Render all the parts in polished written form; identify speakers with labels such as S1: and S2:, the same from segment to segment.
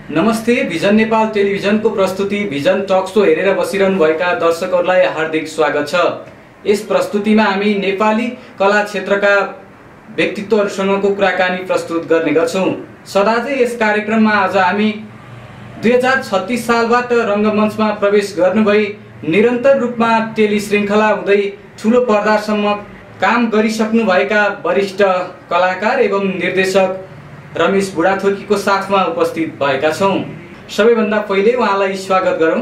S1: नमस्ते। भिजन नेपाल टेलिभिजनको प्रस्तुति भिजन टक शो हेरेर बसिरहनु भएका दर्शकहरूलाई हार्दिक स्वागत छ। यस प्रस्तुतिमा हामी नेपाली कला क्षेत्रका व्यक्तित्वहरूसँगको कुराकानी प्रस्तुत गर्ने गर्छौं। सदाझै यस कार्यक्रममा आज हामी 2036 सालबाट रङ्गमञ्चमा प्रवेश गर्नुभई निरन्तर रूपमा टेली श्रृङ्खला हुँदै ठूलो पर्दासम्म काम गरिसक्नुभएका वरिष्ठ कलाकार एवं निर्देशक रमेश बुढाथोकीको साथमा उपस्थित भएका छौं। सबैभन्दा पहिले उहाँलाई स्वागत गरौं।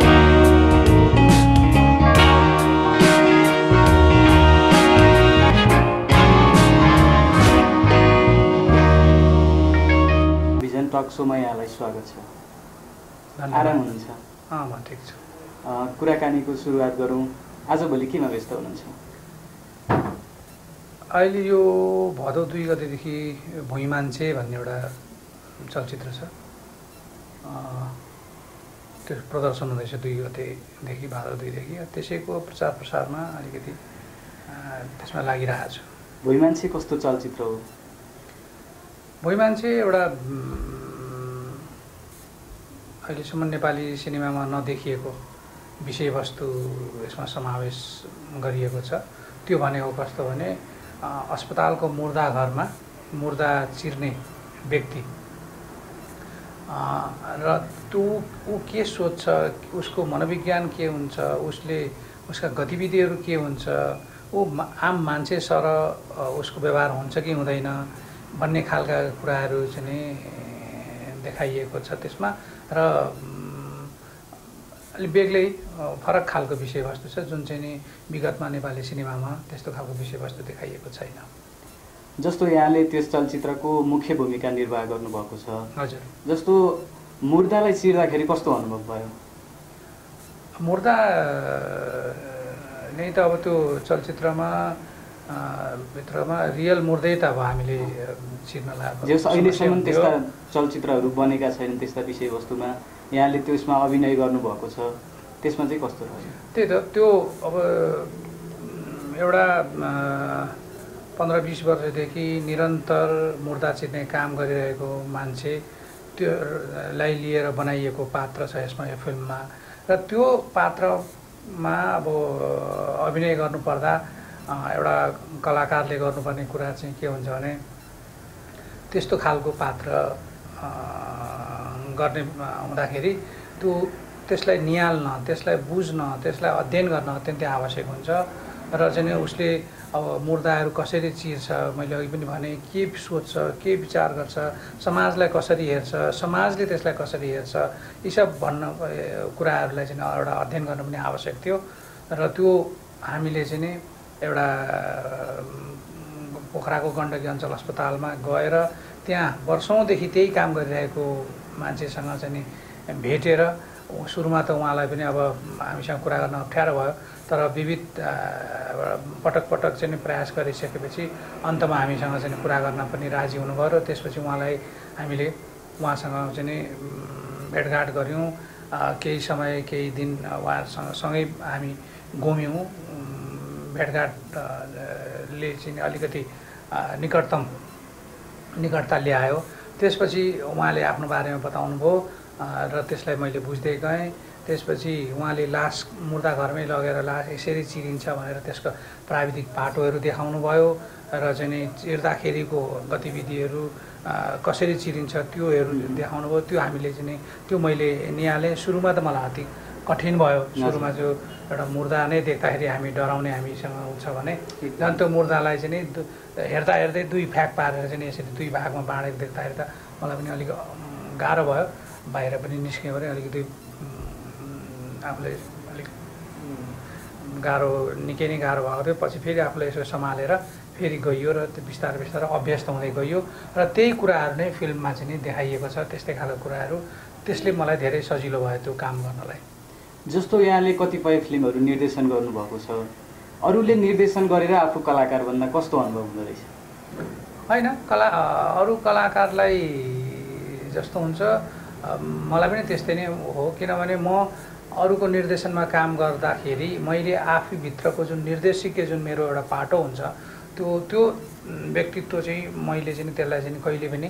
S1: भिजन टक शोमा यहाँलाई स्वागत छ। आराम हुनुहुन्छ?
S2: म ठिक छु।
S1: कुराकानीको सुरुवात गरौं। आजभोलि केमा व्यस्त हुनुहुन्छ?
S2: अहिले यो भदौ 2 गतेदेखि भुइँ मान्छे भन्ने एउटा चलचित्र छ, त्यो प्रदर्शन हुँदैछ 2 गतेदेखि, भाद्र 2 देखि। त्यसैको प्रचार प्रसारमा अलिकति त्यसमा लागिरहेको छु।
S1: भुइँ मान्छे कस्तो चलचित्र हो?
S2: भुइँ मान्छे एउटा अहिलेसम्म नेपाली सिनेमामा नदेखिएको विषयवस्तु यसमा समावेश गरिएको छ। त्यो भनेको कस्तो भने अस्पतालको मुर्दा घरमा मुर्दा चिर्ने व्यक्ति र त्यो ऊ के सोच्छ, उसको मनोविज्ञान के हुन्छ, उसका गतिविधिहरू के हुन्छ, ऊ आम मान्छे सर उसको व्यवहार हुन्छ कि हुँदैन भन्ने खालका कुराहरू चाहिँ देखाइएको छ त्यसमा। र अलिक बेग्लै फरक खालको विषयवस्तु छ जुन चाहिँ नि विगतमा नेपाली सिनेमामा त्यस्तो खालको विषयवस्तु देखाइएको छैन।
S1: जस्तो यहाँले त्यस चलचित्रको मुख्य भूमिका निर्वाह गर्नुभएको छ।
S2: हजुर।
S1: जस्तो मुर्दालाई चिर्दाखेरि कस्तो अनुभव भयो?
S2: मुर्दा नै त अब त्यो चलचित्रमा भित्रमा रियल मुर्दै त अब हामीले चिर्न लागेको।
S1: जस अहिलेसम्म त्यस्ता चलचित्रहरू बनेका छैनन् त्यस्ता विषयवस्तुमा, यहाँले त्यसमा अभिनय गर्नुभएको छ, त्यसमा चाहिँ कस्तो रह्यो?
S2: त्यही त, त्यो अब एउटा 15-20 वर्षदेखि निरन्तर मुर्दा चिर्ने काम गरिरहेको मान्छे त्योलाई लिएर बनाइएको पात्र छ यसमा, यो फिल्ममा। र त्यो पात्रमा अब अभिनय गर्नुपर्दा एउटा कलाकारले गर्नुपर्ने कुरा चाहिँ के हुन्छ भने त्यस्तो खालको पात्र गर्ने हुँदाखेरि त्यसलाई निहाल्न, त्यसलाई बुझ्न, त्यसलाई अध्ययन गर्न अत्यन्तै आवश्यक हुन्छ। र चाहिँ उसले अब मुर्दाहरू कसरी चिर्छ, मैले अघि पनि भने, के सोच्छ, के विचार गर्छ, समाजलाई कसरी हेर्छ, समाजले त्यसलाई कसरी हेर्छ, यी सब भन्न कुराहरूलाई चाहिँ एउटा अध्ययन गर्न पनि आवश्यक थियो। र त्यो हामीले चाहिँ नि एउटा पोखराको गण्डकी अञ्चल अस्पतालमा गएर त्यहाँ वर्षौँदेखि त्यही काम गरिरहेको मान्छेसँग चाहिँ नि भेटेर, सुरुमा त उहाँलाई पनि अब हामीसँग कुरा गर्न अप्ठ्यारो भयो, तर विविध पटक चाहिँ प्रयास गरिसकेपछि अन्तमा हामीसँग चाहिँ कुरा गर्न पनि राजी हुनुभयो। र त्यसपछि हामीले उहाँसँग चाहिँ भेटघाट गऱ्यौँ। केही समय केही दिन उहाँहरूसँग सँगै हामी घुम्यौँ। भेटघाटले चाहिँ अलिकति निकटता ल्यायो। त्यसपछि उहाँले आफ्नो बारेमा बताउनु भयो र त्यसलाई मैले बुझ्दै गएँ। त्यसपछि उहाँले लास मुर्दा घरमै लगेर लास यसरी चिरिन्छ भनेर त्यसको प्राविधिक पाटोहरू देखाउनु भयो र चाहिँ नि चिर्दाखेरिको गतिविधिहरू कसरी चिरिन्छ त्योहरू देखाउनु भयो। त्यो हामीले चाहिँ त्यो मैले निहालेँ। सुरुमा त मलाई अति कठिन भयो। सुरुमा जो एउटा मुर्दा नै देख्दाखेरि हामी डराउने हामीसँग हुन्छ भने झन् त्यो मुर्दालाई चाहिँ नि हेर्दा हेर्दै 2 फ्याक पारेर चाहिँ यसरी 2 भागमा बाँडेर देख्दाखेरि त मलाई पनि अलिक गाह्रो भयो। बाहिर पनि निस्क्यो भने अलिकति आफूलाई अलिक निकै नै गाह्रो भएको थियो। पछि फेरि आफूलाई यसो सम्हालेर फेरि गइयो र बिस्तारै बिस्तारै अभ्यस्त हुँदै गइयो र त्यही कुराहरू नै फिल्ममा चाहिँ नि देखाइएको छ। त्यस्तै खालको कुराहरू, त्यसले मलाई धेरै सजिलो भयो त्यो काम गर्नलाई।
S1: जस्तो यहाँले कतिपय फिल्महरू निर्देशन गर्नुभएको छ, अरूले निर्देशन गरेर आफू कलाकार भन्दा कस्तो अनुभव हुँदो रहेछ?
S2: होइन, अरू कलाकारलाई जस्तो हुन्छ मलाई पनि त्यस्तै नै हो। किनभने म अरूको निर्देशनमा काम गर्दाखेरि मैले आफूभित्रको जुन निर्देशिक जुन मेरो एउटा पाटो हुन्छ त्यो व्यक्तित्व चाहिँ मैले चाहिँ त्यसलाई चाहिँ कहिले पनि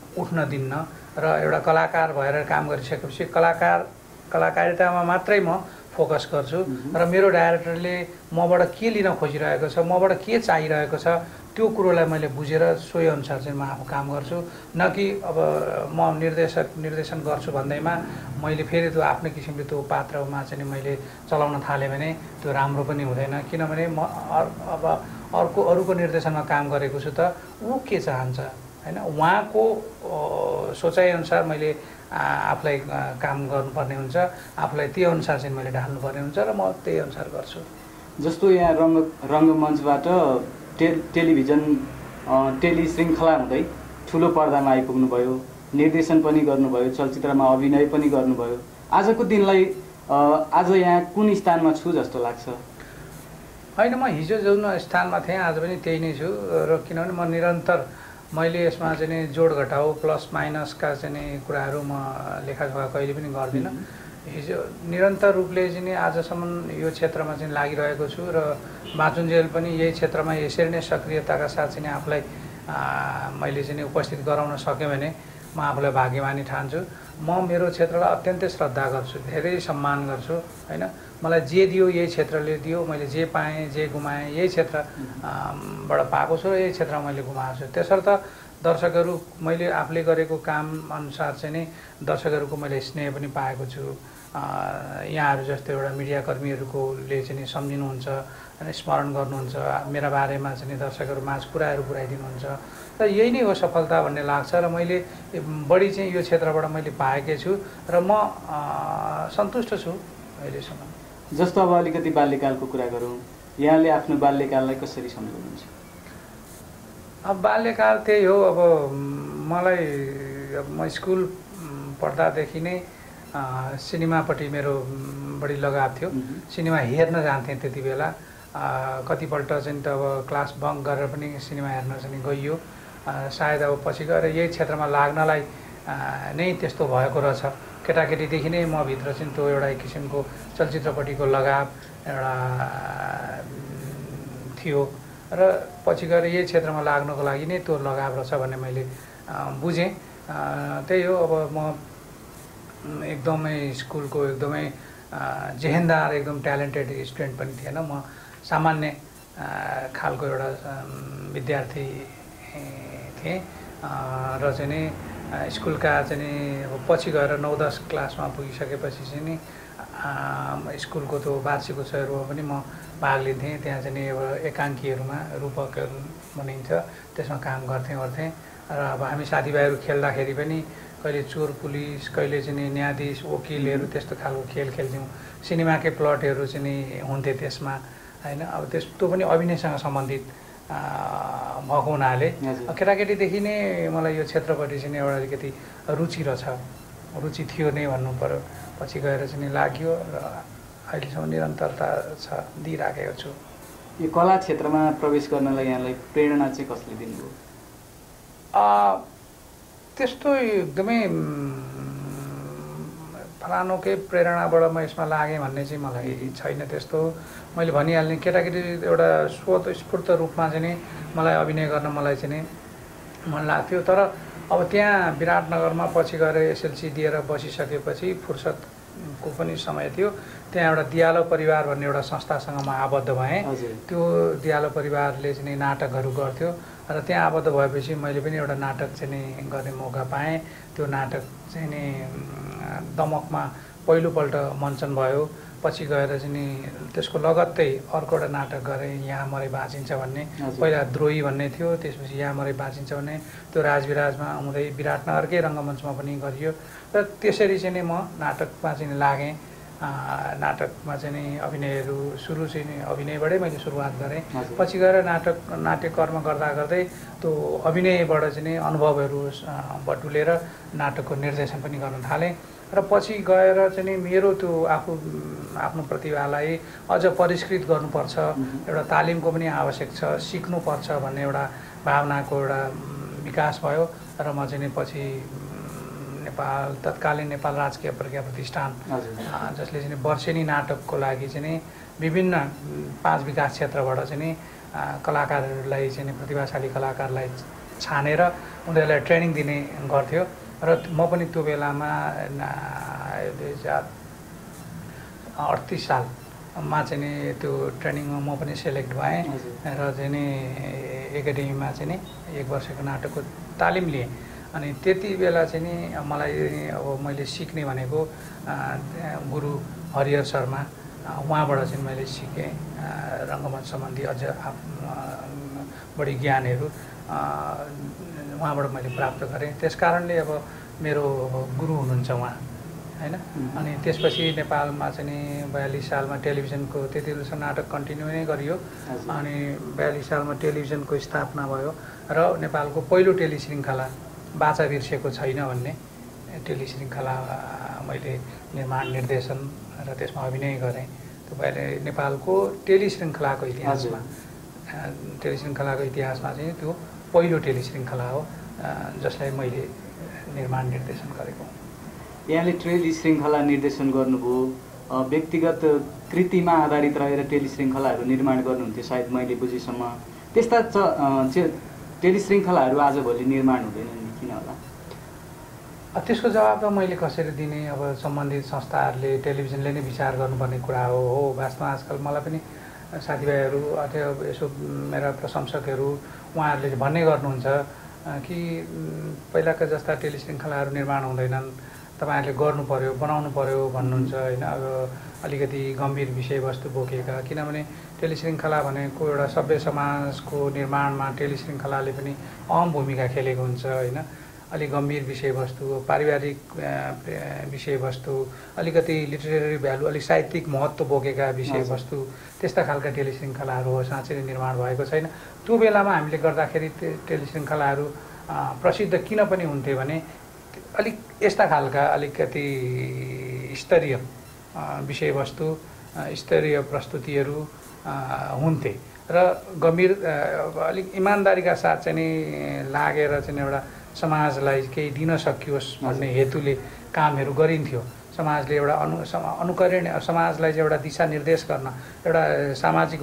S2: उठ्न दिन्न र एउटा कलाकार भएर काम गरिसकेपछि कलाकारितामा मात्रै म फोकस गर्छु र मेरो डाइरेक्टरले मबाट के लिन खोजिरहेको छ, मबाट के चाहिरहेको छ, त्यो कुरोलाई मैले बुझेर सोही अनुसार चाहिँ म आफू काम गर्छु। न कि अब म निर्देशन गर्छु भन्दैमा मैले फेरि त्यो आफ्नै किसिमले त्यो पात्रमा चाहिँ मैले चलाउन थालेँ भने त्यो राम्रो पनि हुँदैन। किनभने म अब अरूको निर्देशनमा काम गरेको छु त ऊ के चाहन्छ होइन, उहाँको सोचाइअनुसार मैले आफूलाई काम गर्नुपर्ने हुन्छ, आफूलाई त्यही अनुसार चाहिँ मैले ढाल्नुपर्ने हुन्छ र म त्यही अनुसार गर्छु।
S1: जस्तो यहाँ रङ्गमञ्चबाट टेलिभिजन टेलिश्रृङ्खला हुँदै ठुलो पर्दामा आइपुग्नुभयो, निर्देशन पनि गर्नुभयो, चलचित्रमा अभिनय पनि गर्नुभयो। आजको दिनलाई आज यहाँ कुन स्थानमा छु जस्तो लाग्छ?
S2: होइन, म हिजो जुन स्थानमा थिएँ आज पनि त्यही नै छु र किनभने म निरन्तर मैले यसमा चाहिँ जोड घटाउ प्लस माइनसका चाहिँ कुराहरू म लेखाजोखा कहिले पनि गर्दिनँ। हिजो निरन्तर रूपले चाहिँ आजसम्म यो क्षेत्रमा चाहिँ लागिरहेको छु र बाँचुन्जेल पनि यही क्षेत्रमा यसरी नै सक्रियताका साथ चाहिँ आफूलाई मैले चाहिँ उपस्थित गराउन सकेँ भने म आफूलाई भाग्यमानी ठान्छु। म मेरो क्षेत्रलाई अत्यन्तै श्रद्धा गर्छु, धेरै सम्मान गर्छु होइन। मलाई जे दियो यही क्षेत्रले दियो, मैले जे पाएँ जे गुमाएँ यही क्षेत्रबाट पाएको छु र यही क्षेत्रमा मैले गुमाएको छु। त्यसर्थ दर्शकहरू मैले आफूले गरेको काम अनुसार चाहिँ नै दर्शकहरूको मैले स्नेह पनि पाएको छु। यहाँहरू जस्तो एउटा मिडियाकर्मीहरूले चाहिँ सम्झिनुहुन्छ अनि स्मरण गर्नुहुन्छ, मेरा बारेमा चाहिँ दर्शकहरू माझ कुराहरू पुऱ्याइदिनुहुन्छ र यही नै हो सफलता भन्ने लाग्छ। र मैले बढी चाहिँ यो क्षेत्रबाट मैले पाएकै छु र म सन्तुष्ट छु अहिलेसम्म।
S1: जस्तो अब अलिकति बाल्यकालको कुरा गरौँ, यहाँले आफ्नो बाल्यकाललाई कसरी सम्झाउनुहुन्छ?
S2: अब बाल्यकाल त्यही हो, अब मलाई म स्कुल पढ्दादेखि नै सिनेमापट्टि मेरो बढी लगाव थियो। सिनेमा हेर्न जान्थेँ त्यति बेला, कतिपल्ट चाहिँ त अब क्लास बङ्क गरेर पनि सिनेमा हेर्न चाहिँ गइयो। सायद अब पछि गएर यही क्षेत्रमा लाग्नलाई नै त्यस्तो भएको रहेछ। केटाकेटीदेखि नै म भित्र चाहिँ त्यो एउटा किसिमको चलचित्रपट्टिको लगाव एउटा थियो र पछि गएर यही क्षेत्रमा लाग्नको लागि नै त्यो लगाव रहेछ भन्ने मैले बुझेँ। त्यही हो, अब म एकदमै स्कुलको एकदमै जेहेन्दार एकदम ट्यालेन्टेड स्टुडेन्ट पनि थिएन, म सामान्य खालको एउटा विद्यार्थी थिएँ र चाहिँ नि स्कुलका चाहिँ अब पछि गएर 9-10 क्लासमा पुगिसकेपछि चाहिँ नि स्कुलको त्यो वार्षिक उत्सवहरूमा पनि म भाग लिन्थेँ। त्यहाँ चाहिँ एउटा एकाङ्कीहरूमा रूपकहरू भनिन्छ त्यसमा काम गर्थेँ र अब हामी साथीभाइहरू खेल्दाखेरि पनि कहिले चोर पुलिस, कहिले चाहिँ न्यायाधीश वकिलहरू त्यस्तो खालको खेल खेल्थ्यौँ। सिनेमाकै प्लटहरू चाहिँ हुन्थे त्यसमा होइन। अब त्यस्तो पनि अभिनयसँग सम्बन्धित भएको हुनाले केटाकेटीदेखि नै मलाई यो क्षेत्रपट्टि चाहिँ एउटा अलिकति रुचि थियो नै भन्नु पर्यो। पछि गएर चाहिँ लाग्यो र अहिलेसम्म निरन्तरता दिइराखेको छु।
S1: यो कला क्षेत्रमा प्रवेश गर्नलाई यहाँलाई प्रेरणा चाहिँ कसले दिनुभयो?
S2: त्यस्तो एकदमै फलानुकै प्रेरणाबाट म यसमा लागेँ भन्ने चाहिँ मलाई छैन। त्यस्तो मैले भनिहाल्ने केटाकेटी एउटा स्वतस्फूर्त रूपमा चाहिँ नि मलाई अभिनय गर्न मलाई चाहिँ नि मन लाग्थ्यो। तर अब त्यहाँ विराटनगरमा पछि गएर एसएलसी दिएर बसिसकेपछि फुर्सदको पनि समय थियो। त्यहाँ एउटा दियालो परिवार भन्ने एउटा संस्थासँग म आबद्ध भएँ। त्यो दियालो परिवारले चाहिँ नाटकहरू गर्थ्यो र त्यहाँ आबद्ध भएपछि मैले पनि एउटा नाटक चाहिँ नि गर्ने मौका पाएँ। त्यो नाटक चाहिँ नि दमकमा पहिलोपल्ट मञ्चन भयो। पछि गएर चाहिँ नि त्यसको लगत्तै अर्को एउटा नाटक गरेँ, यहाँ मरै बाँचिन्छ भन्ने। पहिला द्रोही भन्ने थियो, त्यसपछि यहाँ मरै बाँचिन्छ भन्ने। त्यो राजविराजमा आउँदै विराटनगरकै रङ्गमञ्चमा पनि गरियो र त्यसरी चाहिँ नि म नाटकमा चाहिँ लागेँ। नाटकमा चाहिँ नि अभिनयहरू सुरु चाहिँ नि अभिनयबाटै मैले सुरुवात गरेँ। पछि गएर नाट्य कर्म गर्दा गर्दै त्यो अभिनयबाट चाहिँ नि अनुभवहरू बटुलेर नाटकको निर्देशन पनि गर्न थालेँ र पछि गएर चाहिँ नि मेरो त्यो आफ्नो प्रतिभालाई अझ परिष्कृत गर्नुपर्छ, एउटा तालिमको पनि आवश्यक छ, सिक्नुपर्छ भन्ने एउटा भावनाको एउटा विकास भयो र म चाहिँ नि पछि तत्कालीन नेपाल राजकीय प्रज्ञा प्रतिष्ठान जसले चाहिँ वर्षेनी नाटकको लागि चाहिँ नि विभिन्न 5 विकास क्षेत्रबाट चाहिँ नि कलाकारहरूलाई चाहिँ प्रतिभाशाली कलाकारलाई छानेर उनीहरूलाई ट्रेनिङ दिने गर्थ्यो र म पनि त्यो बेलामा 2038 सालमा चाहिँ नि त्यो ट्रेनिङमा म पनि सेलेक्ट भएँ र चाहिँ नि एकाडेमीमा चाहिँ नि 1 वर्षको नाटकको तालिम लिएँ। अनि त्यति बेला चाहिँ नि मलाई अब मैले सिक्ने भनेको गुरु हरिहर शर्मा, उहाँबाट चाहिँ मैले सिकेँ रङ्गमञ्च सम्बन्धी अझ बढी ज्ञानहरू उहाँबाट मैले प्राप्त गरेँ। त्यस कारणले अब मेरो गुरु हुनुहुन्छ उहाँ हैन। अनि त्यसपछि नेपालमा चाहिँ नि 42 सालमा टेलिभिजनको त्यति बेलासम्म नाटक कन्टिन्यू नै गरियो। अनि 42 सालमा टेलिभिजनको स्थापना भयो र नेपालको पहिलो टेलिश्रृङ्खला बाचा बिर्सेको छैन भन्ने टेलिश्रृङ्खला मैले निर्माण निर्देशन र त्यसमा अभिनय गरेँ। त्यो पहिले नेपालको टेलिश्रृङ्खलाको इतिहासमा चाहिँ त्यो पहिलो टेलिश्रृङ्खला हो जसलाई मैले निर्माण निर्देशन गरेको।
S1: यहाँले टेलिश्रृङ्खला निर्देशन गर्नुभयो, व्यक्तिगत कृतिमा आधारित रहेर टेलिश्रृङ्खलाहरू निर्माण गर्नुहुन्थ्यो सायद मैले बुझेसम्म। त्यस्ता टेलिश्रृङ्खलाहरू आजभोलि निर्माण हुँदैनन् किन होला?
S2: त्यसको जवाब त मैले कसरी दिने? अब सम्बन्धित संस्थाहरूले टेलिभिजनले नै विचार गर्नुपर्ने कुरा हो। वास्तवमा आजकल मलाई पनि साथीभाइहरू अथवा यसो मेरा प्रशंसकहरू उहाँहरूले भन्ने गर्नुहुन्छ कि पहिलाका जस्ता टेलिश्रृङ्खलाहरू निर्माण हुँदैनन्, तपाईँहरूले गर्नु पर्यो, बनाउनु पर्यो भन्नुहुन्छ होइन। अब अलिकति गम्भीर विषयवस्तु बोकेका, किनभने टेलिश्रृङ्खला भनेको एउटा सभ्य समाजको निर्माणमा टेलिश्रृङ्खलाले पनि अहम भूमिका खेलेको हुन्छ होइन। अलिक गम्भीर विषयवस्तु, पारिवारिक विषयवस्तु, अलिकति लिटरेरी भ्यालु, अलिक साहित्यिक महत्त्व बोकेका विषयवस्तु, त्यस्ता खालका टेलिश्रृङ्खलाहरू हो, साँच्चै निर्माण भएको छैन। त्यो बेलामा हामीले गर्दाखेरि टेलिश्रृङ्खलाहरू प्रसिद्ध किन पनि हुन्थे भने अलिक यस्ता खालका अलिकति स्तरीय विषयवस्तु, स्तरीय प्रस्तुतिहरू हुन्थे र गम्भीर अलिक इमान्दारीका साथ चाहिँ नि लागेर चाहिँ एउटा समाजलाई केही दिन सकियोस् भन्ने हेतुले कामहरू गरिन्थ्यो। समाजले एउटा अनुकरणीय समाजलाई चाहिँ एउटा दिशानिर्देश गर्न, एउटा सामाजिक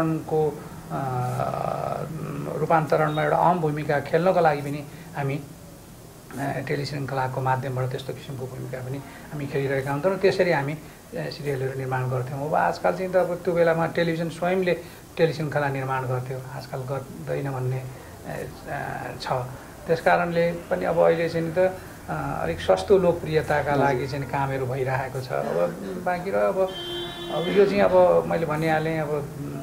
S2: रूपान्तरणमा एउटा अहम भूमिका खेल्नको लागि पनि हामी टेलिश्रृङ्खलाको माध्यमबाट त्यस्तो किसिमको भूमिका पनि हामी खेलिरहेका हुन्छौँ र त्यसरी हामी सिरियलहरू निर्माण गर्थ्यौँ। अब आजकल चाहिँ त अब त्यो बेलामा टेलिभिजन स्वयंले टेलिश्रृङ्खला निर्माण गर्थ्यो, आजकल गर्दैन भन्ने छ। त्यस कारणले पनि अब अहिले चाहिँ त अलिक सस्तो लोकप्रियताका लागि चाहिँ कामहरू भइरहेको छ। अब बाँकी र अब यो चाहिँ अब मैले भनिहालेँ, अब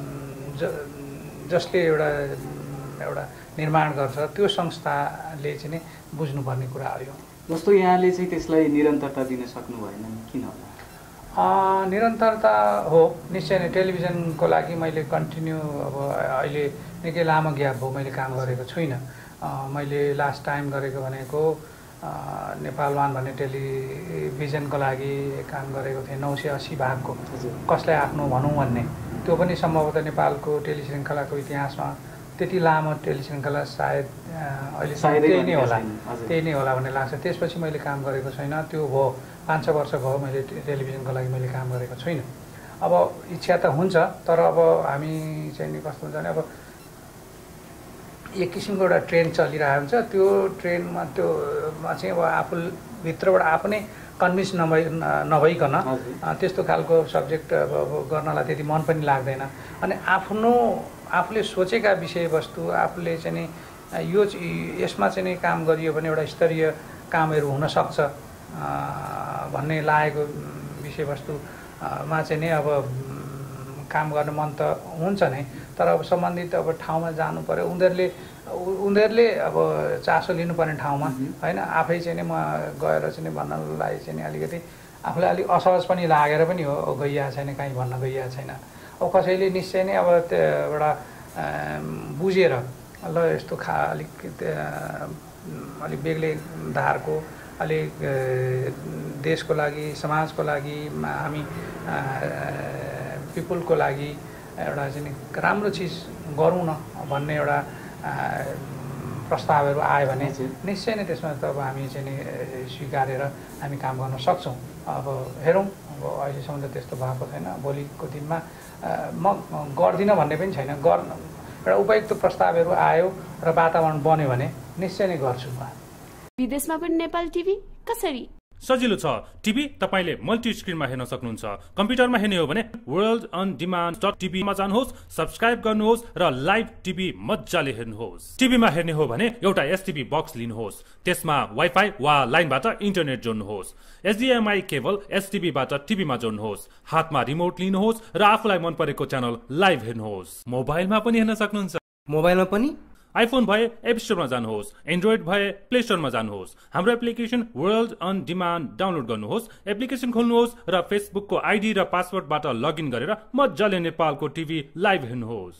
S2: जसले एउटा निर्माण गर्छ त्यो संस्थाले चाहिँ नि बुझ्नुपर्ने कुरा हो।
S1: जस्तो यहाँले चाहिँ त्यसलाई निरन्तरता दिन सक्नु भएन किन होला?
S2: निरन्तरता हो निश्चय नै। टेलिभिजनको लागि मैले कन्टिन्यू अब अहिले निकै लामो ग्याप हो मैले काम गरेको छुइनँ। मैले लास्ट टाइम गरेको भनेको नेपाल वान भन्ने टेलिभिजनको लागि काम गरेको थिएँ 980 भागको, कसलाई आफ्नो भनौँ भन्ने। त्यो पनि सम्भवतः नेपालको टेलिश्रृङ्खलाको इतिहासमा त्यति लामो टेलिश्रृङ्खला सायद अहिले त्यही नै होला भन्ने लाग्छ। त्यसपछि मैले काम गरेको छैन। त्यो भयो 5-6 वर्ष भयो मैले टेलिभिजनको लागि मैले काम गरेको छुइनँ। अब इच्छा त हुन्छ, तर अब हामी चाहिँ नि कस्तो हुन्छ भने अब एक किसिमको एउटा ट्रेन चलिरहेको हुन्छ, त्यो ट्रेनमा चाहिँ अब आफूभित्रबाट आफू नै कन्भिन्स नभइकन त्यस्तो खालको सब्जेक्ट अब गर्नलाई त्यति मन पनि लाग्दैन। अनि आफूले सोचेका विषयवस्तु आफूले चाहिँ नि यसमा चाहिँ नि काम गरियो भने एउटा स्तरीय कामहरू हुनसक्छ भन्ने लागेको विषयवस्तुमा चाहिँ नि अब काम गर्न मन त हुन्छ नै, तर अब सम्बन्धित अब ठाउँमा जानु पर्यो। उनीहरूले अब चासो लिनुपर्ने ठाउँमा होइन। आफै चाहिँ नि म गएर चाहिँ भन्नलाई चाहिँ अलिकति आफूलाई अलिक असहज पनि लागेर पनि हो, गइया छैन कहीँ भन्न गइया छैन। अब कसैले निश्चय नै अब त्यो एउटा बुझेर ल यस्तो अलिक बेग्लै धारको अलिक देशको लागि समाजको लागि हामी पिपुलको लागि एउटा चाहिँ राम्रो चिज गरौँ न भन्ने एउटा प्रस्तावहरू आयो भने निश्चय नै त्यसमा त अब हामी चाहिँ नि स्वीकारेर हामी काम गर्न सक्छौँ। अब हेरौँ, अब अहिलेसम्म त त्यस्तो भएको छैन। भोलिको दिनमा म गर्दिनँ भन्ने पनि छैन, एउटा उपयुक्त प्रस्तावहरू आयो र वातावरण बन्यो भने निश्चय नै गर्छु म।
S3: विदेशमा पनि नेपाल टिभी कसरी?
S4: सजिलो छ। टिभी तपाईले मल्टी स्क्रिनमा हेर्न सक्नुहुन्छ। कम्प्युटरमा हेर्ने हो भने वर्ल्ड अन डिमान्ड .tv मा जानुहोस्, सब्स्क्राइब गर्नुहोस् र लाइभ टिभी मज्जाले हेर्नुहोस्। टिभीमा हेर्ने हो भने एउटा एसटिभी बक्स लिनुहोस्, त्यसमा वाइफाई वा लाइनबाट इन्टरनेट जोड्नुहोस्। एचडिएमआई केबल एसटिभीबाट टिभीमा जोड्नुहोस्, हातमा रिमोट लिनुहोस् र आफूलाई मन परेको च्यानल लाइभ हेर्नुहोस्। मोबाइलमा पनि हेर्न सक्नुहुन्छ।
S5: मोबाइलमा पनि
S4: आइफोन भए एप स्टोरमा जानुहोस्, एन्ड्रोइड भए प्ले स्टोरमा जानुहोस्। हाम्रो application world on demand download गर्नुहोस्, एप्लिकेसन खोल्नुहोस् र फेसबुकको आइडी र पासवर्डबाट लगइन गरेर मजाले नेपालको टिभी लाइभ हेर्नुहोस्।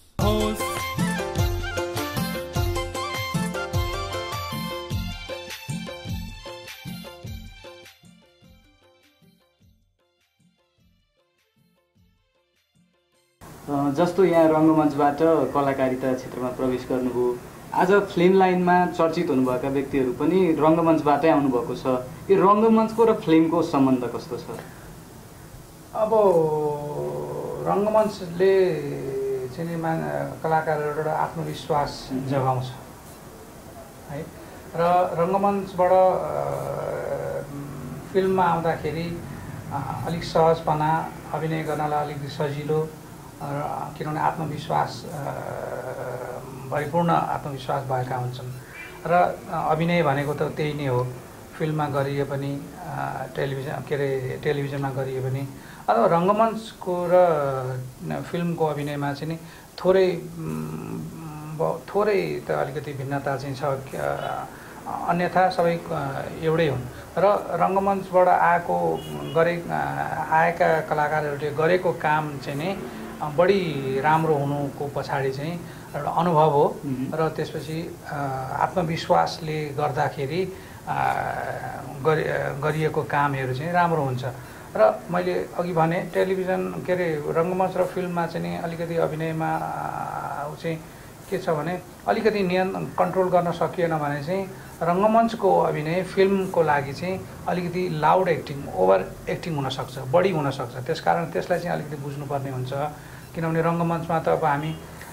S1: जस्तो यहाँ रङ्गमञ्चबाट कलाकारिता क्षेत्रमा प्रवेश गर्नुभयो, आज फिल्म लाइनमा चर्चित हुनुभएका व्यक्तिहरू पनि रङ्गमञ्चबाटै आउनुभएको छ। यो रङ्गमञ्चको र फिल्मको सम्बन्ध कस्तो छ?
S2: अब रङ्गमञ्चले चाहिँ कलाकारहरू एउटा आत्मविश्वास जगाउँछ है, र रङ्गमञ्चबाट फिल्ममा आउँदाखेरि अलिक सहजपना, अभिनय गर्नलाई अलिकति सजिलो, किनभने आत्मविश्वास भरिपूर्ण आत्मविश्वास भएका हुन्छन् र अभिनय भनेको त त्यही नै हो। फिल्ममा गरिए पनि टेलिभिजनमा गरिए पनि अथवा रङ्गमञ्चको र फिल्मको अभिनयमा चाहिँ नि थोरै त अलिकति भिन्नता चाहिँ छ, अन्यथा सबै एउटै हुन्। र रङ्गमञ्चबाट आएका कलाकारहरूले गरेको काम चाहिँ नि बढी राम्रो हुनुको पछाडि चाहिँ एउटा अनुभव हो र त्यसपछि आत्मविश्वासले गर्दाखेरि गरिएको कामहरू चाहिँ राम्रो हुन्छ। र मैले अघि भने टेलिभिजन रङ्गमञ्च र फिल्ममा चाहिँ नि अलिकति अभिनयमा चाहिँ के छ भने अलिकति कन्ट्रोल गर्न सकिएन भने चाहिँ रङ्गमञ्चको अभिनय फिल्मको लागि चाहिँ अलिकति लाउड एक्टिङ, ओभर एक्टिङ हुनसक्छ, बढी हुनसक्छ। त्यसकारण त्यसलाई चाहिँ अलिकति बुझ्नुपर्ने हुन्छ, किनभने रङ्गमञ्चमा त अब हामी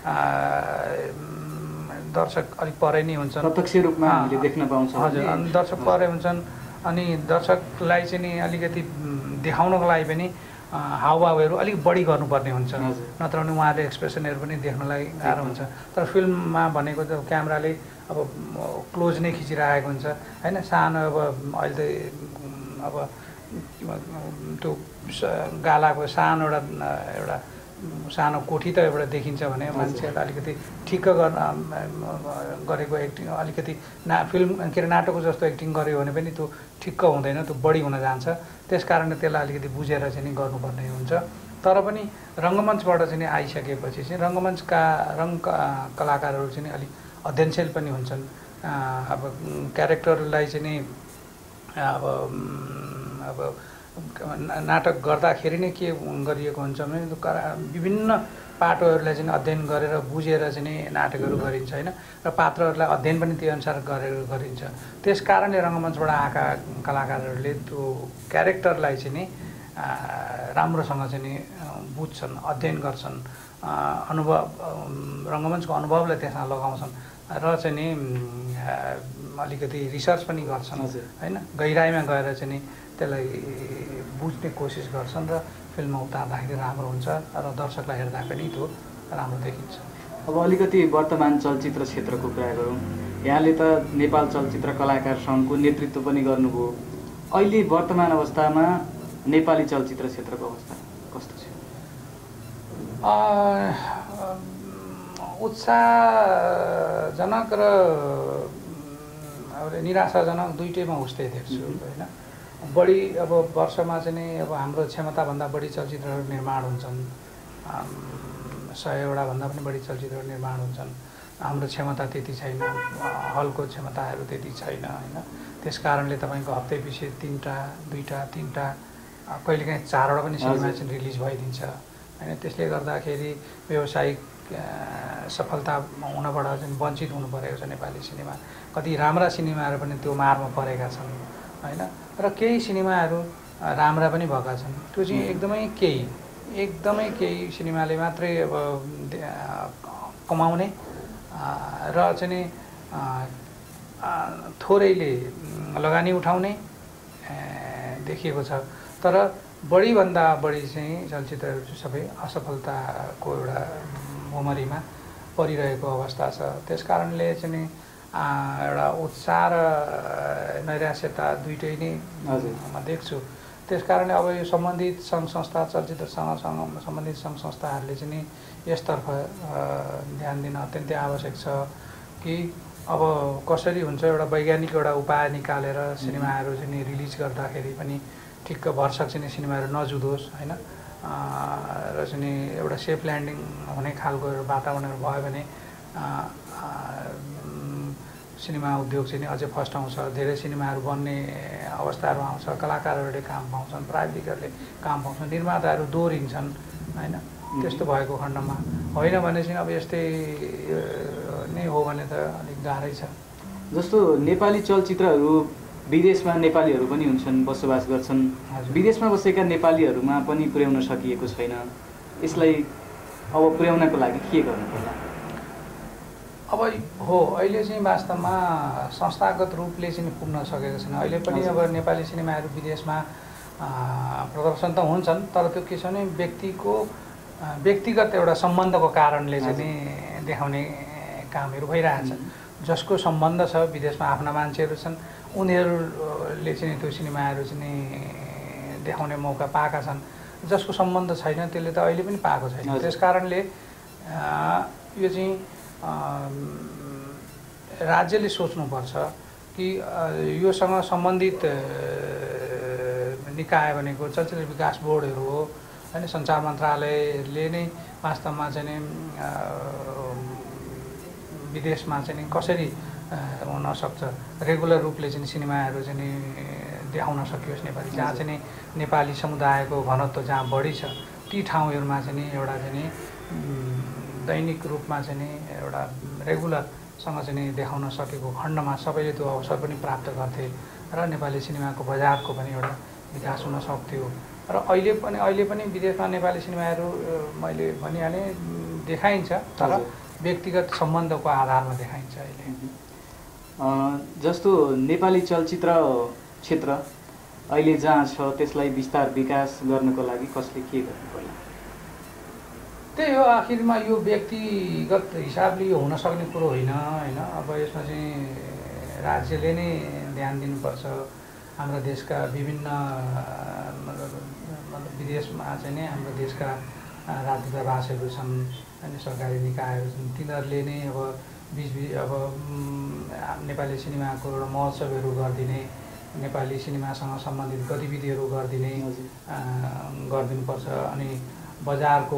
S2: दर्शक अलिक परै नै हुन्छन्,
S1: प्रत्यक्ष रूपमा हामीले देख्न पाउँछौँ।
S2: हजुर, अनि दर्शक परै हुन्छन्, अनि दर्शकलाई चाहिँ नि अलिकति देखाउनको लागि पनि हावभावहरू अलिक बढी गर्नुपर्ने हुन्छ, नत्र भने उहाँले एक्सप्रेसनहरू पनि देख्नलाई गाह्रो हुन्छ। तर फिल्ममा भनेको त क्यामेराले अब क्लोज नै खिचिरहेको हुन्छ होइन, सानो अब अहिले त अब त्यो गालाको सानो एउटा सानो कोठी त एउटा देखिन्छ भने मान्छेहरूलाई अलिकति ठिक्क गरेको एक्टिङ अलिकति फिल्म नाटकको जस्तो एक्टिङ गर्यो भने पनि त्यो ठिक्क हुँदैन, त्यो बढी हुन जान्छ। त्यस कारणले त्यसलाई अलिकति बुझेर चाहिँ नि गर्नुपर्ने हुन्छ। तर पनि रङ्गमञ्चबाट चाहिँ नि आइसकेपछि चाहिँ रङ्गमञ्चका कलाकारहरू चाहिँ अलिक अध्ययनशील पनि हुन्छन्। अब क्यारेक्टरलाई चाहिँ नि अब नाटक गर्दाखेरि नै के गरिएको हुन्छ भने विभिन्न पाटोहरूलाई चाहिँ अध्ययन गरेर बुझेर चाहिँ नि नाटकहरू गरिन्छ होइन, र पात्रहरूलाई अध्ययन पनि त्यही अनुसार गरेर गरिन्छ। त्यस कारणले रङ्गमञ्चबाट आएका कलाकारहरूले त्यो क्यारेक्टरलाई चाहिँ नि राम्रोसँग चाहिँ नि बुझ्छन्, अध्ययन गर्छन्, रङ्गमञ्चको अनुभवलाई त्यसमा लगाउँछन् र चाहिँ नि अलिकति रिसर्च पनि गर्छन् होइन, गहिराइमा गएर चाहिँ नि त्यसलाई बुझ्ने कोसिस गर्छन् र फिल्ममा उतार्दाखेरि राम्रो हुन्छ र दर्शकलाई हेर्दा पनि त्यो राम्रो देखिन्छ।
S1: अब अलिकति वर्तमान चलचित्र क्षेत्रको कुरा गरौँ। यहाँले त नेपाल चलचित्र कलाकार सङ्घको नेतृत्व पनि गर्नुभयो। अहिले वर्तमान अवस्थामा नेपाली चलचित्र क्षेत्रको अवस्था कस्तो छ?
S2: उत्साहजनक र निराशाजनक दुइटैमा उस्तै देख्छु होइन। बढी अब वर्षमा चाहिँ नि अब हाम्रो क्षमताभन्दा बढी चलचित्रहरू निर्माण हुन्छन्, 100 भन्दा पनि बढी चलचित्रहरू निर्माण हुन्छन्। हाम्रो क्षमता त्यति छैन, हलको क्षमताहरू त्यति छैन होइन। त्यस कारणले तपाईँको हप्तै पछि 3टा 2टा 3टा कहिलेकाहीँ 4वटा पनि सिनेमा चाहिँ रिलिज भइदिन्छ होइन। त्यसले गर्दाखेरि व्यावसायिक सफलता हुनबाट चाहिँ वञ्चित हुनु परेको छ नेपाली सिनेमा। कति राम्रा सिनेमाहरू पनि त्यो मारमा परेका छन् होइन, र केही सिनेमाहरू राम्रा पनि भएका छन्। त्यो चाहिँ एकदमै केही सिनेमाले मात्रै अब कमाउने र चाहिँ नि थोरैले लगानी उठाउने देखिएको छ। तर बढीभन्दा बढी चाहिँ चलचित्रहरू चाहिँ सबै असफलताको एउटा भुमरीमा परिरहेको अवस्था छ। त्यस कारणले चाहिँ नि एउटा उत्साह र नैराश्यता दुइटै नै म देख्छु। त्यस कारणले अब यो सम्बन्धित सङ्घ संस्था चलचित्रसँग सम्बन्धित सङ्घ संस्थाहरूले चाहिँ नि यसतर्फ ध्यान दिन अत्यन्तै आवश्यक छ कि अब कसरी हुन्छ एउटा वैज्ञानिक एउटा उपाय निकालेर सिनेमाहरू चाहिँ रिलिज गर्दाखेरि पनि ठिक्क भरसक चाहिँ सिनेमाहरू नजुधोस् होइन, र चाहिँ एउटा सेफ ल्यान्डिङ हुने खालको वातावरणहरू भयो भने सिनेमा उद्योग चाहिँ अझै फस्टाउँछ, धेरै सिनेमाहरू बन्ने अवस्थाहरू आउँछ, कलाकारहरूले काम पाउँछन्, प्राविधिकहरूले काम पाउँछन्, निर्माताहरू दोहोरिन्छन् होइन। त्यस्तो भएको खण्डमा होइन भने चाहिँ अब यस्तै नै हो भने त अलिक गाह्रै छ।
S1: जस्तो नेपाली चलचित्रहरू विदेशमा नेपालीहरू पनि हुन्छन्, बसोबास गर्छन्, विदेशमा बसेका नेपालीहरूमा पनि पुर्याउन सकिएको छैन। यसलाई अब पुर्याउनको लागि के गर्नु पर्ला?
S2: अब हो अहिले चाहिँ वास्तवमा संस्थागत रूपले चाहिँ पुग्न सकेको छैन। अहिले पनि अब नेपाली सिनेमाहरू विदेशमा प्रदर्शन त हुन्छन्, तर त्यो के छ भने व्यक्तिगत एउटा सम्बन्धको कारणले चाहिँ देखाउने कामहरू भइरहेछ। जसको सम्बन्ध छ विदेशमा आफ्ना मान्छेहरू छन्, उनीहरूले चाहिँ त्यो सिनेमाहरू चाहिँ देखाउने मौका पाएका छन्। जसको सम्बन्ध छैन त्यसले त अहिले पनि पाएको छैन। त्यस कारणले यो चाहिँ राज्यले सोच्नुपर्छ कि योसँग सम्बन्धित निकाय भनेको चलचित्र विकास बोर्डहरू हो होइन, सञ्चार मन्त्रालयले नै वास्तवमा चाहिँ विदेशमा चाहिँ कसरी हुनसक्छ रेगुलर रूपले चाहिँ सिनेमाहरू चाहिँ देखाउन सकियोस् नेपाली, जहाँ चाहिँ नेपाली समुदायको घनत्व जहाँ बढी छ ती ठाउँहरूमा चाहिँ एउटा चाहिँ दैनिक रूपमा चाहिँ एउटा रेगुलरसँग चाहिँ देखाउन सकेको खण्डमा सबैले त्यो अवसर पनि प्राप्त गर्थे र नेपाली सिनेमाको बजारको पनि एउटा विकास हुन सक्थ्यो। र अहिले पनि विदेशमा नेपाली सिनेमाहरू मैले भनिहालेँ देखाइन्छ, तर व्यक्तिगत सम्बन्धको आधारमा देखाइन्छ। अहिले
S1: जस्तो नेपाली चलचित्र क्षेत्र अहिले जहाँ छ त्यसलाई विस्तार विकास गर्नको लागि कसले के गर्नु पर्ला?
S2: त्यही हो, आखिरमा यो व्यक्तिगत हिसाबले यो हुन सक्ने कुरो होइन होइन। अब यसमा चाहिँ राज्यले नै ध्यान दिनुपर्छ। हाम्रो देशका विभिन्न विदेशमा चाहिँ नै हाम्रो देशका राजदूतावासहरू छन् अनि सरकारी निकायहरू छन्, तिनीहरूले नै अब अब नेपाली सिनेमाको एउटा महोत्सवहरू गरिदिने, नेपाली सिनेमासँग सम्बन्धित गतिविधिहरू गरिदिनुपर्छ। अनि बजारको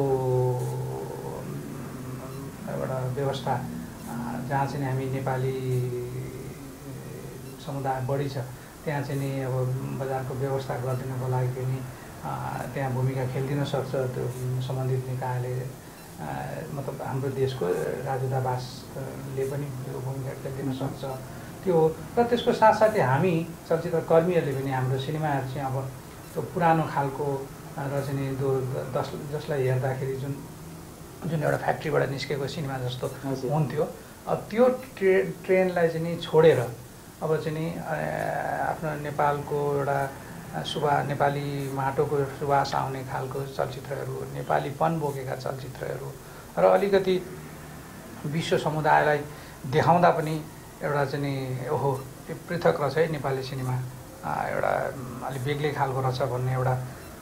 S2: एउटा व्यवस्था जहाँ चाहिँ हामी नेपाली समुदाय बढी छ त्यहाँ चाहिँ नि अब बजारको व्यवस्था गरिदिनको लागि पनि त्यहाँ भूमिका खेलिदिन सक्छ त्यो सम्बन्धित निकायले। मतलब हाम्रो देशको राजदूतावासले पनि त्यो भूमिका खेलिदिन सक्छ त्यो। र त्यसको साथसाथै हामी चलचित्र कर्मीहरूले पनि हाम्रो सिनेमाहरू चाहिँ अब त्यो पुरानो खालको र चाहिँ जसलाई हेर्दाखेरि जुन एउटा फ्याक्ट्रीबाट निस्केको सिनेमा जस्तो हुन्थ्यो, त्यो ट्रेनलाई चाहिँ छोडेर अब चाहिँ आफ्नो नेपालको एउटा नेपाली माटोको सुवास आउने खालको चलचित्रहरू, नेपालीपन बोकेका चलचित्रहरू र अलिकति विश्व समुदायलाई देखाउँदा पनि एउटा चाहिँ ओहो यो पृथक रहेछ है नेपाली सिनेमा, एउटा अलिक बेग्लै खालको रहेछ भन्ने एउटा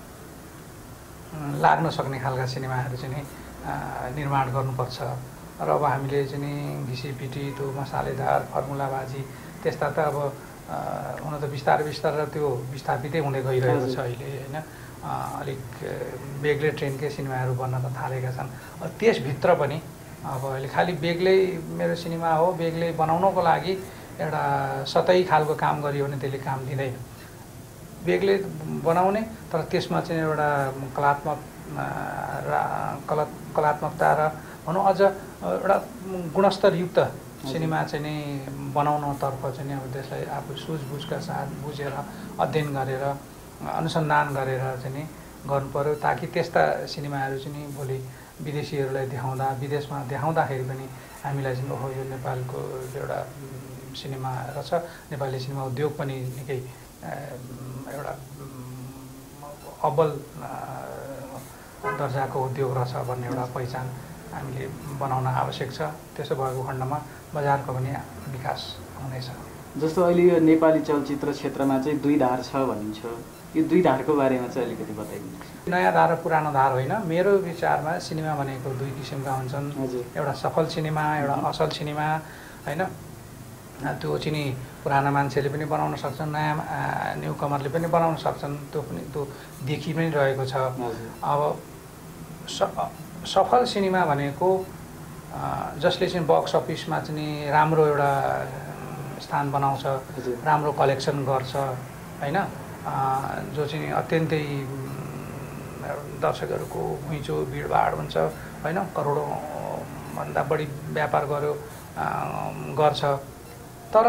S2: लाग्न सक्ने खालका सिनेमाहरू चाहिँ निर्माण गर्नुपर्छ। र अब हामीले चाहिँ घिसिपिटी त्यो मसालेदार फर्मुलाबाजी त्यस्ता त अब हुन त बिस्तारै त्यो विस्थापितै हुँदै गइरहेको छ अहिले होइन। अलिक बेग्लै ट्रेनकै सिनेमाहरू बन्न त थालेका छन्। त्यसभित्र पनि अब अहिले खालि बेग्लै मेरो सिनेमा हो बेग्लै बनाउनको लागि एउटा सतही खालको काम गरियो भने त्यसले काम दिँदैन। बेग्लै बनाउने तर त्यसमा चाहिँ एउटा कलात्मकता र भनौँ अझ एउटा गुणस्तरयुक्त सिनेमा चाहिँ नि बनाउनतर्फ चाहिँ अब त्यसलाई आफू सुझबुझका साथ बुझेर अध्ययन गरेर अनुसन्धान गरेर चाहिँ नि गर्नु पर्यो, ताकि त्यस्ता सिनेमाहरू चाहिँ नि भोलि विदेशीहरूलाई विदेशमा देखाउँदाखेरि पनि हामीलाई चाहिँ ओहो यो नेपालको एउटा सिनेमा रहेछ, नेपाली सिनेमा उद्योग पनि निकै एउटा अब्बल दर्जाको उद्योग रहेछ भन्ने एउटा पहिचान हामीले बनाउन आवश्यक छ। त्यसो भएको खण्डमा बजारको पनि विकास हुनेछ।
S1: जस्तो अहिले यो नेपाली चलचित्र क्षेत्रमा चाहिँ दुई धार छ भनिन्छ, यो दुई धारको बारेमा चाहिँ अलिकति बताइदिनुहोस्।
S2: नयाँ धार र पुरानो धार होइन, मेरो विचारमा सिनेमा भनेको दुई किसिमका हुन्छन्। एउटा सफल सिनेमा, एउटा असल सिनेमा होइन। त्यो चाहिँ पुराना मान्छेले पनि बनाउन सक्छन्, नयाँ न्यु कमरले पनि बनाउन सक्छन्, त्यो देखि पनि रहेको छ। अब सफल सिनेमा भनेको जसले चाहिँ बक्स अफिसमा चाहिँ राम्रो एउटा स्थान बनाउँछ, राम्रो कलेक्सन गर्छ होइन, जो चाहिँ अत्यन्तै दर्शकहरूको घुइँचो भिडभाड हुन्छ होइन, करोडौँभन्दा बढी व्यापार गर्छ। तर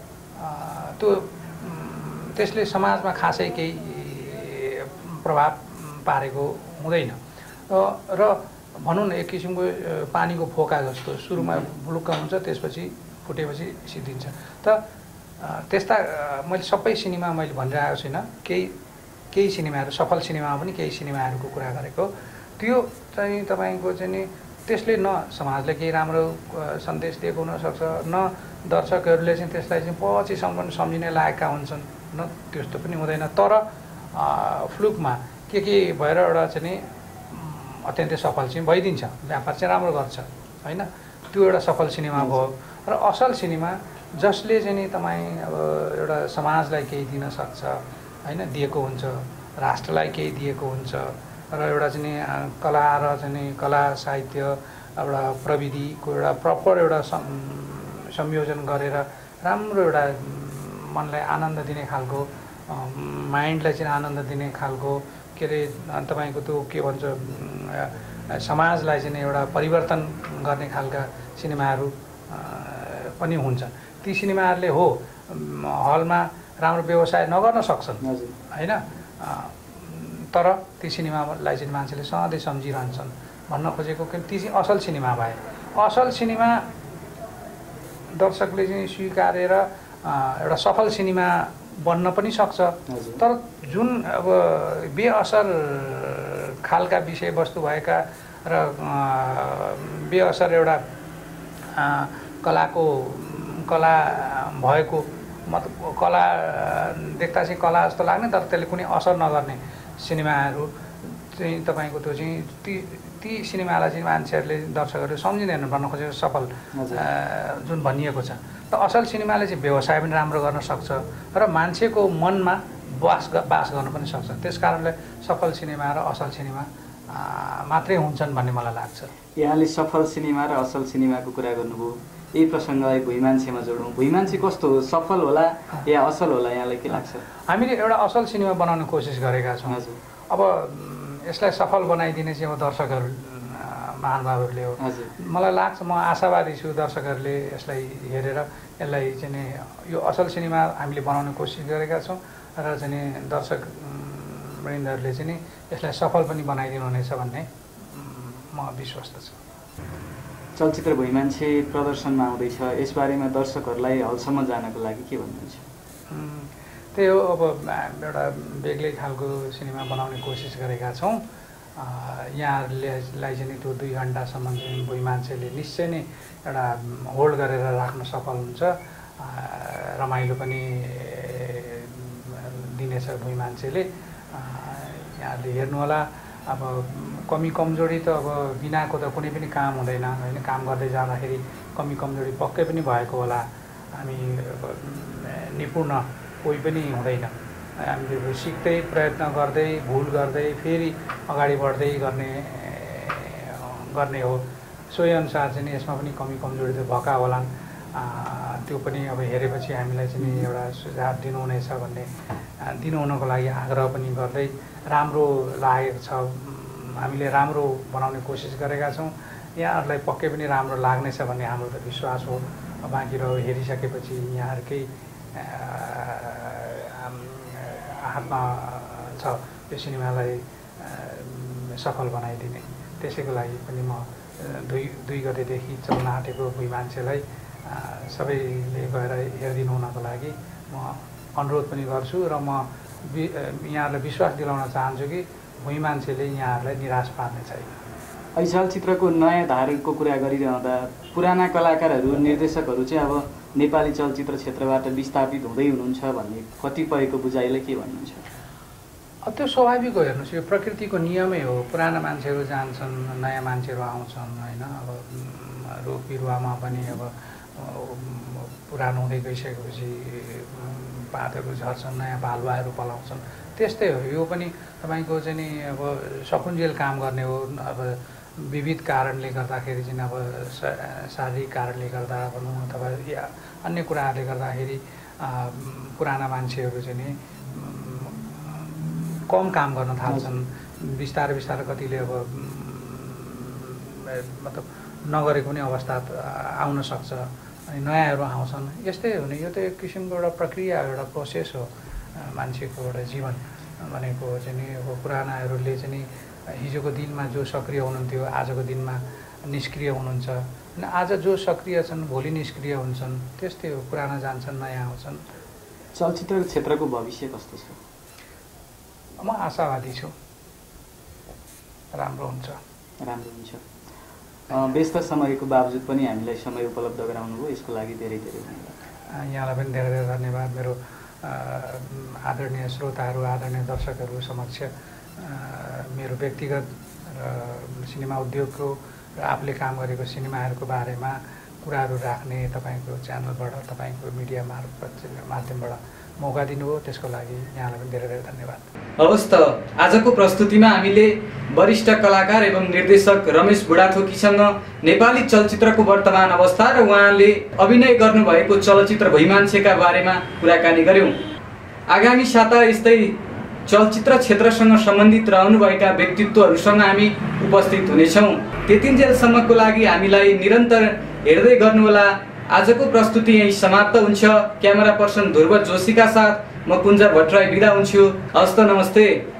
S2: त्यसले समाजमा खासै केही प्रभाव पारेको हुँदैन र भनौँ न एक किसिमको पानीको फोका जस्तो सुरुमा भुलुक्क हुन्छ, त्यसपछि फुटेपछि सिद्धिन्छ। त त्यस्ता मैले सबै सिनेमा मैले भनिरहेको छुइनँ, केही सिनेमाहरू सफल सिनेमामा पनि केही सिनेमाहरूको कुरा गरेको। त्यो चाहिँ तपाईँको चाहिँ नि त्यसले न समाजले केही राम्रो सन्देश दिएको हुनसक्छ, न दर्शकहरूले चाहिँ त्यसलाई चाहिँ पछिसम्म सम्झिने लायकका हुन्छन्, न त्यस्तो पनि हुँदैन। तर फ्लुकमा के भएर एउटा चाहिँ नि अत्यन्तै सफल चाहिँ भइदिन्छ, व्यापार चाहिँ राम्रो गर्छ होइन, त्यो एउटा सफल सिनेमा भयो। र असल सिनेमा जसले चाहिँ नि तपाईँ अब एउटा समाजलाई केही दिन सक्छ होइन, दिएको हुन्छ, राष्ट्रलाई केही दिएको हुन्छ र एउटा चाहिँ नि कला र चाहिँ नि कला साहित्य एउटा प्रविधिको एउटा प्रपर एउटा संयोजन गरेर राम्रो एउटा मनलाई आनन्द दिने खालको, माइन्डलाई चाहिँ आनन्द दिने खालको, के अरे तपाईँको त्यो के भन्छ समाजलाई चाहिँ एउटा परिवर्तन गर्ने खालका सिनेमाहरू पनि हुन्छ। ती सिनेमाहरूले हो हलमा राम्रो व्यवसाय नगर्न सक्छन् होइन, तर ती सिनेमालाई चाहिँ मान्छेले सधैँ सम्झिरहन्छन्। भन्न खोजेको कि ती चाहिँ असल सिनेमा भए, असल सिनेमा दर्शकले चाहिँ स्वीकारेर एउटा सफल सिनेमा बन्न पनि सक्छ। तर जुन अब बेअसर खालका विषयवस्तु भएका र बेअसर एउटा कला भएको, मतलब कला देख्दा चाहिँ कला जस्तो लाग्ने तर त्यसले कुनै असर नगर्ने सिनेमाहरू चाहिँ तपाईँको त्यो चाहिँ ती सिनेमालाई चाहिँ मान्छेहरूले दर्शकहरूले सम्झिँदैन भन्न खोजेको सफल जुन भनिएको छ। त असल सिनेमाले चाहिँ व्यवसाय पनि राम्रो गर्न सक्छ र मान्छेको मनमा बास गर्न पनि सक्छ। त्यस कारणले सफल सिनेमा र असल सिनेमा मात्रै हुन्छन् भन्ने मलाई लाग्छ।
S1: यहाँले सफल सिनेमा र असल सिनेमाको कुरा गर्नुभयो, यही प्रसङ्गलाई भुइँ मान्छेमा जोडौँ। भुइँ मान्छे कस्तो हो, सफल होला या असल होला, यहाँलाई के लाग्छ? हामीले
S2: एउटा असल सिनेमा बनाउने कोसिस गरेका छौँ। अब यसलाई सफल बनाइदिने चाहिँ अब दर्शकहरू महानुभावहरूले हो। मलाई लाग्छ, म आशावादी छु दर्शकहरूले यसलाई हेरेर यसलाई चाहिँ यो असल सिनेमा हामीले बनाउने कोसिस गरेका छौँ र चाहिँ दर्शक वृन्दहरूले चाहिँ यसलाई सफल पनि बनाइदिनु हुनेछ भन्ने म विश्वस्त छु।
S1: चलचित्र भुइँ मान्छे प्रदर्शनमा आउँदैछ, यसबारेमा दर्शकहरूलाई हलसम्म जानको लागि के भन्नुहुन्छ?
S2: त्यही हो, अब एउटा बेग्लै खालको सिनेमा बनाउने कोसिस गरेका छौँ। यहाँहरूलाई चाहिँ त्यो 2 घन्टासम्म चाहिँ भुइँ मान्छेले निश्चय नै एउटा होल्ड गरेर राख्न सफल हुन्छ, रमाइलो पनि दिनेछ भुइँ मान्छेले। यहाँहरूले हेर्नुहोला, अब कमी कमजोरी त अब बिनाको त कुनै पनि काम हुँदैन होइन। काम गर्दै जाँदाखेरि कमी कमजोरी पक्कै पनि भएको होला, हामी निपुण कोही पनि हुँदैन। हामीले सिक्दै प्रयत्न गर्दै भुल गर्दै फेरि अगाडि बढ्दै गर्ने हो। सोही अनुसार चाहिँ यसमा पनि कमी कमजोरी त भएका होलान्, त्यो पनि अब हेरेपछि हामीलाई चाहिँ एउटा सुझाव दिनुहुनेछ भन्ने दिनुहुनको लागि आग्रह पनि गर्दै राम्रो लागेको छ, हामीले राम्रो बनाउने कोसिस गरेका छौँ। यहाँहरूलाई पक्कै पनि राम्रो लाग्नेछ भन्ने हाम्रो त विश्वास हो। बाँकी हेरिसकेपछि यहाँहरूकै हातमा छ यो सिनेमालाई सफल बनाइदिने। त्यसैको लागि पनि म 2 गतेदेखि चल्न आँटेको भुइँ मान्छेलाई सबैले गएर हेरिदिनु हुनको लागि म अनुरोध पनि गर्छु र म यहाँहरूलाई विश्वास दिलाउन चाहन्छु कि भुइँ मान्छेले यहाँहरूलाई निराश पार्ने छैन।
S1: अहिले चलचित्रको नयाँ धारको कुरा गरिरहँदा पुराना कलाकारहरू निर्देशकहरू चाहिँ अब नेपाली चलचित्र क्षेत्रबाट विस्थापित हुँदै हुनुहुन्छ भन्ने कतिपयको बुझाइले के भन्नुहुन्छ?
S2: त्यो स्वाभाविक हो। हेर्नुहोस्, यो प्रकृतिको नियमै हो। पुराना मान्छेहरू जान्छन्, नयाँ मान्छेहरू आउँछन् होइन। अब रुख बिरुवामा पनि अब पुरानो हुँदै गइसकेपछि पातहरू झर्छन्, नयाँ बालुवाहरू पलाउँछन्। त्यस्तै हो यो पनि। तपाईँको चाहिँ नि अब सकुन्जेल काम गर्ने हो। अब विविध कारणले गर्दाखेरि चाहिँ अब शारीरिक कारणले गर्दा भनौँ अथवा या अन्य कुराहरूले गर्दाखेरि पुराना मान्छेहरू चाहिँ नि कम काम गर्न थाल्छन्। बिस्तारै बिस्तारै कतिले अब मतलब नगरेको पनि अवस्था आउन सक्छ अनि नयाँहरू आउँछन्। यस्तै हो नि। यो त एक किसिमको एउटा प्रक्रिया, एउटा प्रोसेस हो। मान्छेको एउटा जीवन भनेको चाहिँ नि अब पुरानाहरूले चाहिँ नि हिजोको दिनमा जो सक्रिय हुनुहुन्थ्यो आजको दिनमा निष्क्रिय हुनुहुन्छ। अनि आज जो सक्रिय छन् भोलि निष्क्रिय हुन्छन्। त्यस्तै हो। पुराना जान्छन्, नयाँ आउँछन्।
S1: चलचित्र क्षेत्रको भविष्य कस्तो छ?
S2: म आशावादी छु राम्रो हुन्छ।
S1: व्यस्त समयको बावजुद पनि हामीलाई समय उपलब्ध गराउनुभयो, यसको लागि धेरै धेरै धन्यवाद।
S2: यहाँलाई पनि धेरै धेरै धन्यवाद। मेरो आदरणीय श्रोताहरू, आदरणीय दर्शकहरू समक्ष मेरो व्यक्तिगत र सिनेमा उद्योगको र आफूले काम गरेको सिनेमाहरूको बारेमा कुराहरू राख्ने तपाईँको च्यानलबाट, तपाईँको मिडिया माध्यमबाट मौका दिनुभयो, त्यसको लागि यहाँलाई पनि धेरै धेरै धन्यवाद।
S1: हवस् त, आजको प्रस्तुतिमा हामीले वरिष्ठ कलाकार एवं निर्देशक रमेश बुढाथोकीसँग नेपाली चलचित्रको वर्तमान अवस्था र उहाँले अभिनय गर्नुभएको चलचित्र भुइँ मान्छेका बारेमा कुराकानी गर्यौँ। आगामी साता यस्तै चलचित्र क्षेत्रसँग सम्बन्धित रहनुभएका व्यक्तित्वहरूसँग हामी उपस्थित हुनेछौँ। त्यतिन्जेलसम्मको लागि हामीलाई निरन्तर हेर्दै गर्नुहोला। आजको प्रस्तुति यही समाप्त हुन्छ। क्यामेरा पर्सन ध्रुव जोशीका साथ म कुञ्ज भट्टराई बिदा हुन्छु। हस्त नमस्ते।